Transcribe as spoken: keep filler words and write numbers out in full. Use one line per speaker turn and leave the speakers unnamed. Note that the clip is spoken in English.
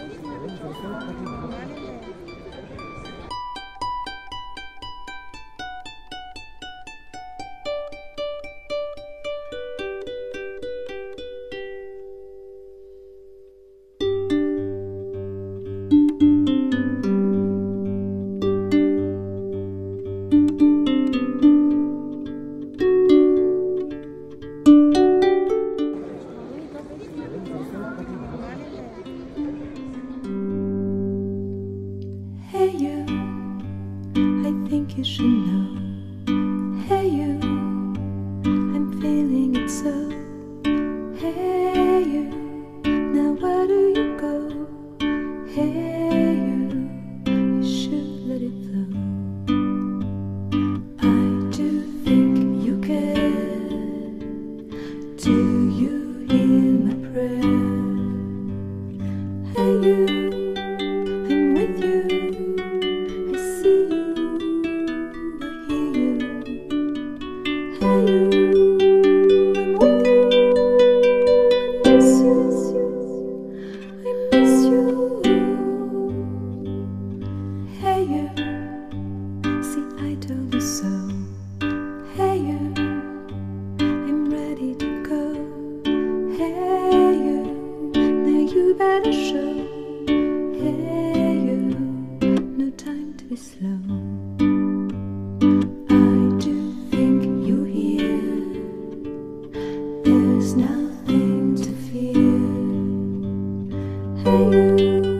You should know. Hey you, I'm feeling it so. Hey you, now where do you go? Hey you, you should let it flow. I do think you care. Do you hear my prayer? Hey you, I'm with you. I see you. So, hey you, I'm ready to go. Hey you, now you better show. Hey you, no time to be slow. I do think you're here. There's nothing to fear. Hey you.